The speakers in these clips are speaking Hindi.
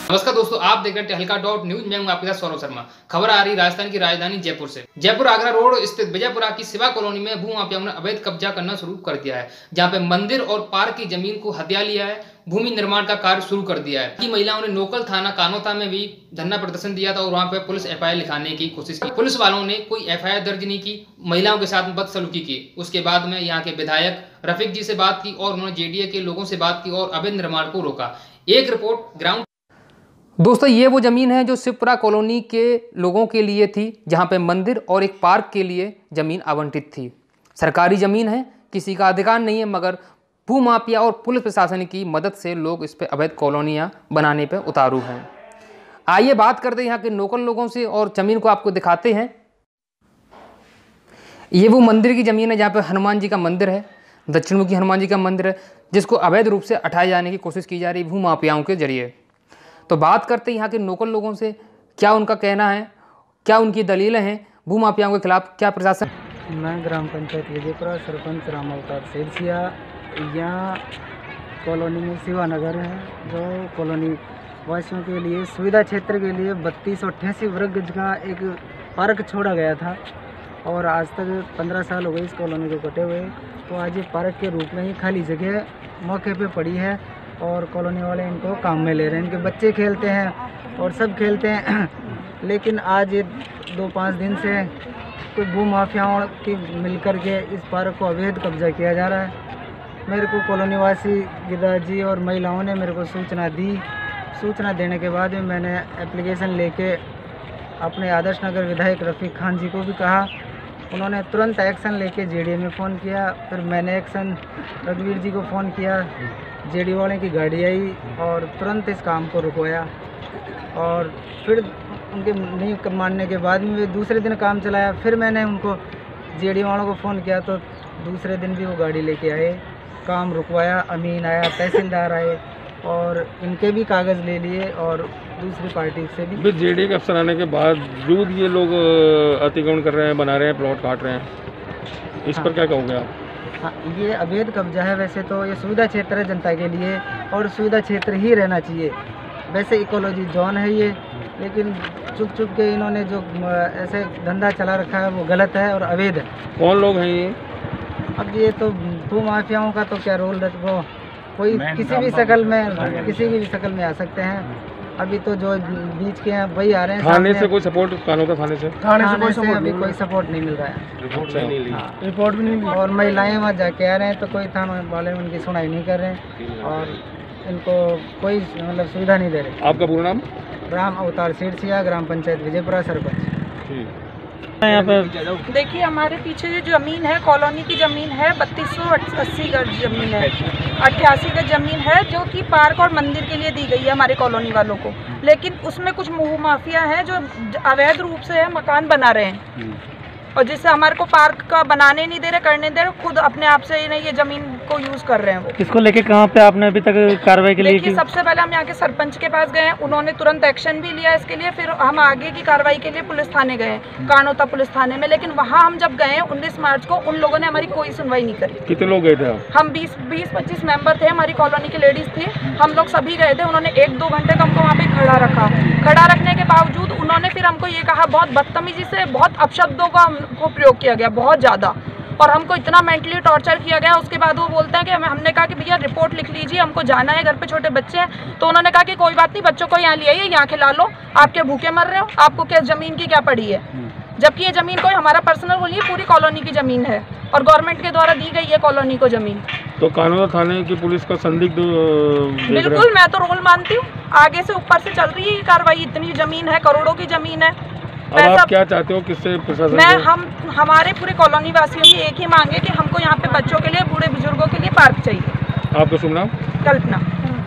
नमस्कार दोस्तों, आप देख रहे हैं हल्का डॉट न्यूज। मैं हूं आपके साथ सौरभ शर्मा। खबर आ रही राजस्थान की राजधानी जयपुर से। जयपुर आगरा रोड स्थित विजयपुरा की शिवा कॉलोनी में भूमाफियाओं ने अवैध कब्जा करना शुरू कर दिया है, जहां पे मंदिर और पार्क की जमीन को हथिया लिया है। भूमि निर्माण का कार्य शुरू कर दिया है। महिलाओं ने लोकल थाना कानोता में भी धरना प्रदर्शन दिया था और वहां पे पुलिस एफआईआर लिखाने की कोशिश की। पुलिस वालों ने कोई एफआईआर दर्ज नहीं की, महिलाओं के साथ बदसलूकी की। उसके बाद में यहाँ के विधायक रफीक जी से बात की और उन्होंने जेडीए के लोगों से बात की और अवैध निर्माण को रोका। एक रिपोर्ट ग्राउंड। दोस्तों, ये वो ज़मीन है जो शिवपुरा कॉलोनी के लोगों के लिए थी, जहाँ पे मंदिर और एक पार्क के लिए ज़मीन आवंटित थी। सरकारी ज़मीन है, किसी का अधिकार नहीं है, मगर भूमाफिया और पुलिस प्रशासन की मदद से लोग इस पे अवैध कॉलोनियाँ बनाने पे उतारू हैं। आइए बात करते हैं यहाँ के लोकल लोगों से और ज़मीन को आपको दिखाते हैं। ये वो मंदिर की ज़मीन है जहाँ पे हनुमान जी का मंदिर है, दक्षिणमुखी हनुमान जी का मंदिर है, जिसको अवैध रूप से हटाए जाने की कोशिश की जा रही है भूमाफियाओं के जरिए। तो बात करते हैं यहाँ के लोकल लोगों से, क्या उनका कहना है, क्या उनकी दलीलें हैं भूमाफियाओं के खिलाफ, क्या प्रशासन। मैं ग्राम पंचायत विजयपुरा सरपंच राम अवतार शेरसिया। यहाँ कॉलोनी में शिवानगर है, जो कॉलोनी वासियों के लिए सुविधा क्षेत्र के लिए 3288 वर्ग गज का एक पार्क छोड़ा गया था और आज तक 15 साल हो गए इस कॉलोनी को कटे हुए। तो आज ये पार्क के रूप में ही खाली जगह मौके पे पड़ी है और कॉलोनी वाले इनको काम में ले रहे हैं। इनके बच्चे खेलते हैं और सब खेलते हैं लेकिन आज ये 2-5 दिन से कोई भूमाफियाओं की मिलकर के इस पार्क को अवैध कब्जा किया जा रहा है। मेरे को कॉलोनी वासी गिरिराज और महिलाओं ने मेरे को सूचना दी। सूचना देने के बाद में मैंने एप्लीकेशन लेके अपने आदर्श नगर विधायक रफीक खान जी को भी कहा। उन्होंने तुरंत एक्शन लेके जेडीए में फ़ोन किया। फिर मैंने एक्शन रघुवीर जी को फ़ोन किया। जेडी वाले की गाड़ी आई और तुरंत इस काम को रुकवाया और फिर उनके नहीं मानने के बाद में वे दूसरे दिन काम चलाया। फिर मैंने उनको जेडी वालों को फ़ोन किया तो दूसरे दिन भी वो गाड़ी लेके आए, काम रुकवाया। अमीन आया, तहसीलदार आए और इनके भी कागज़ ले लिए और दूसरी पार्टी से भी। जेडी के अफसर आने के बावजूद ये लोग अतिक्रमण कर रहे हैं, बना रहे हैं, प्लॉट काट रहे हैं, इस पर क्या कहोगे आप? हाँ, ये अवैध कब्जा है। वैसे तो ये सुविधा क्षेत्र है जनता के लिए और सुविधा क्षेत्र ही रहना चाहिए। वैसे इकोलॉजी जोन है ये, लेकिन चुप चुप के इन्होंने जो ऐसे धंधा चला रखा है वो गलत है और अवैध है। कौन लोग हैं ये? अब ये तो भूमाफियाओं का तो क्या रोल है, वो कोई किसी भी शक्ल में आ सकते हैं। अभी तो जो बीच के हैं वही आ रहे हैं। थाने से कोई सपोर्ट? कानोता थाने से कोई सपोर्ट नहीं मिल रहा है। रिपोर्ट भी नहीं ली और महिलाएं वहाँ जाके आ रहे हैं तो कोई थाने वाले उनकी सुनाई नहीं कर रहे हैं और इनको कोई मतलब सुविधा नहीं दे रहे। आपका पूरा नाम? राम अवतार शेरसिया, ग्राम पंचायत विजयपुरा, सरपंच। यहाँ पर देखिए, हमारे पीछे जो जमीन है कॉलोनी की जमीन है 3280 गज जमीन है, 88 गज जमीन है जो कि पार्क और मंदिर के लिए दी गई है हमारे कॉलोनी वालों को। लेकिन उसमें कुछ भूमाफिया हैं जो अवैध रूप से मकान बना रहे हैं और जिससे हमारे को पार्क का बनाने नहीं दे रहे, करने दे रहे, खुद अपने आप से ये जमीन को यूज कर रहे हैं। वो इसको लेके कहाँ पे आपने अभी तक कार्रवाई के लिए की? सबसे पहले हम यहाँ के सरपंच के पास गए, उन्होंने तुरंत एक्शन भी लिया इसके लिए। फिर हम आगे की कार्रवाई के लिए पुलिस थाने गए, कानोता पुलिस थाने में। लेकिन वहाँ हम जब गए 19 मार्च को, उन लोगों ने हमारी कोई सुनवाई नहीं करी। कितने लोग गए थे? हम 20-25 मेंबर थे, हमारी कॉलोनी के लेडीज थे, हम लोग सभी गए थे। उन्होंने 1-2 घंटे तक हमको वहाँ पे खड़ा रखा। खड़ा रखने के बावजूद उन्होंने फिर हमको ये कहा, बहुत बदतमीजी से, बहुत अपशब्दों का हमको प्रयोग किया गया, बहुत ज़्यादा, और हमको इतना मेंटली टॉर्चर किया गया। उसके बाद वो बोलते हैं कि हमने कहा कि भैया रिपोर्ट लिख लीजिए, हमको जाना है, घर पे छोटे बच्चे हैं। तो उन्होंने कहा कि कोई बात नहीं, बच्चों को यहाँ ले आइए, यहाँ खिला लो, आप क्या भूखे मर रहे हो, आपको क्या जमीन की क्या पड़ी है। जबकि ये जमीन कोई हमारा पर्सनल बोलिए, पूरी कॉलोनी की जमीन है और गवर्नमेंट के द्वारा दी गई है कॉलोनी को जमीन। तो कानोता थाने की पुलिस का संदिग्ध? बिल्कुल, मैं तो रोल मानती हूँ। आगे से ऊपर से चल रही है कार्रवाई, इतनी जमीन है, करोड़ों की जमीन है। अब आप क्या चाहते हो, किससे प्रशासन? हमारे पूरे कॉलोनी वासियों की एक ही मांग है कि हमको यहाँ पे बच्चों के लिए, बूढ़े बुजुर्गों के लिए पार्क चाहिए। आपका शुभ नाम? कल्पना।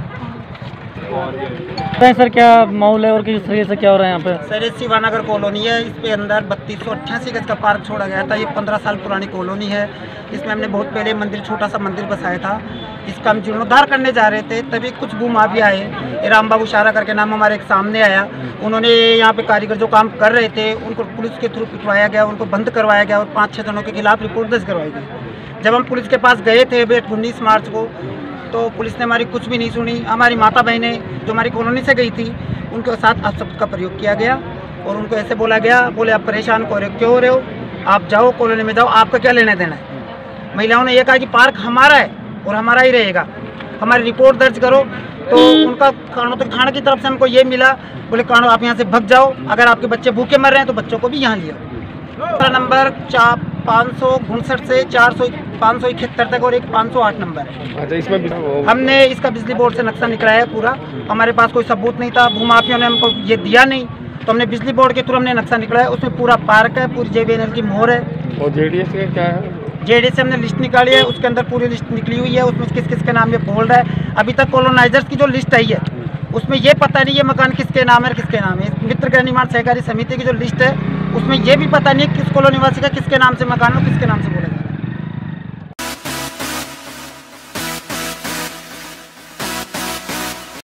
सर, क्या माहौल है और किस तरीके से क्या हो रहा है यहाँ पे? सर, ये शिवानगर कॉलोनी है, इस पे अंदर 3288 गज का पार्क छोड़ा गया था। ये 15 साल पुरानी कॉलोनी है। इसमें हमने बहुत पहले मंदिर, छोटा सा मंदिर बसाया था। इसका हम जीर्णोद्धार करने जा रहे थे, तभी कुछ भूमाफिया आए। राम बाबू शारा करके नाम हमारे एक सामने आया। उन्होंने यहाँ पे कारीगर जो काम कर रहे थे उनको पुलिस के थ्रू पिटवाया गया, उनको बंद करवाया गया और 5-6 जनों के खिलाफ रिपोर्ट दर्ज करवाई गई। जब हम पुलिस के पास गए थे 19 मार्च को, तो पुलिस ने हमारी कुछ भी नहीं सुनी। हमारी माता बहनें जो हमारी कॉलोनी से गई थी उनके साथ अपशब्द का प्रयोग किया गया और उनको ऐसे बोला गया, बोले आप परेशान क्यों हो रहे हो, आप जाओ कॉलोनी में जाओ, आपका क्या लेना देना है। महिलाओं ने यह कहा कि पार्क हमारा है और हमारा ही रहेगा, हमारी रिपोर्ट दर्ज करो। तो उनका कर्नाटक थाना की तरफ से हमको ये मिला, बोले कानून आप यहाँ से भग जाओ, अगर आपके बच्चे भूखे मर रहे हैं तो बच्चों को भी यहाँ लिया। नंबर 559 से 571 तक और एक 508 नंबर है। अच्छा, इसमें हमने इसका बिजली बोर्ड से नक्शा निकला है पूरा, हमारे पास कोई सबूत नहीं था, भूमाफियों ने हमको ये दिया नहीं, तो हमने बिजली बोर्ड के थ्रू हमने नक्शा निकला है, उसमें पूरा पार्क है, पूरी JVNL की मोहर है। और JDS का क्या है? JDS से हमने लिस्ट निकाली है, उसके अंदर पूरी लिस्ट निकली हुई है, उसमें किस किस के नाम ये बोल रहा है। अभी तक कॉलोनाइजर्स की जो लिस्ट आई है उसमें ये पता नहीं ये मकान किसके नाम है किसके नाम है। मित्र गृह निर्माण सहकारी समिति की जो लिस्ट है उसमें ये भी पता नहीं है किस कॉलोनी निवासी का किसके नाम से मकान हो, किसके नाम से बोलेगा।